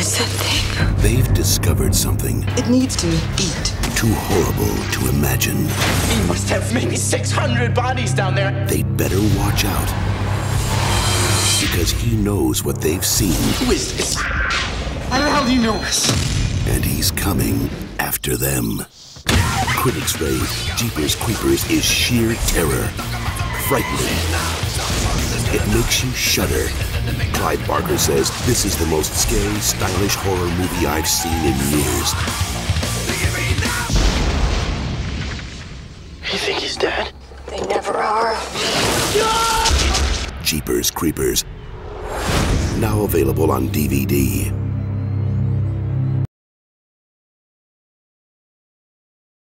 is that thing? They've discovered something It needs to eat. too horrible to imagine. He must have maybe 600 bodies down there. They'd better watch out, because he knows what they've seen. Who is this? How the hell do you know us? And he's coming after them. Critics rave Jeepers Creepers is sheer terror. Frightening. It makes you shudder. Clyde Barker says this is the most scary, stylish horror movie I've seen in years. You think he's dead? They never are. Jeepers Creepers. Now available on DVD.